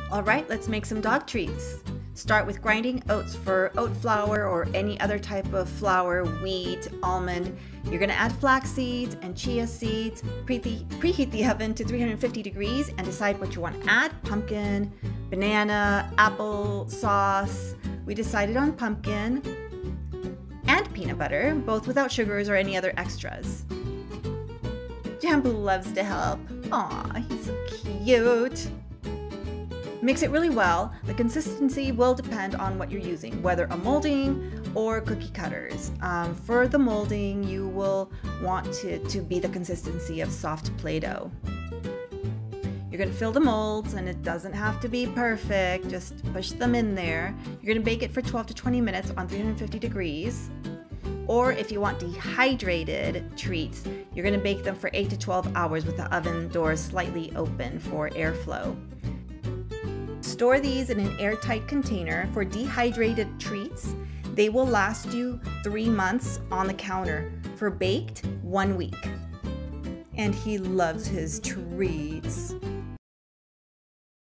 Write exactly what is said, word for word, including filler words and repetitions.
All right, let's make some dog treats. Start with grinding oats for oat flour or any other type of flour, wheat, almond. You're gonna add flax seeds and chia seeds. Preheat, preheat the oven to three hundred fifty degrees and decide what you want to add. Pumpkin, banana, apple sauce. We decided on pumpkin and peanut butter, both without sugars or any other extras. Jambu loves to help. Aw, he's so cute. Mix it really well. The consistency will depend on what you're using, whether a molding or cookie cutters. Um, for the molding, you will want to, to be the consistency of soft Play-Doh. You're gonna fill the molds, and it doesn't have to be perfect, just push them in there. You're gonna bake it for twelve to twenty minutes on three hundred fifty degrees. Or if you want dehydrated treats, you're gonna bake them for eight to twelve hours with the oven doors slightly open for airflow. Store these in an airtight container for dehydrated treats. They will last you three months on the counter. For baked, one week. And he loves his treats.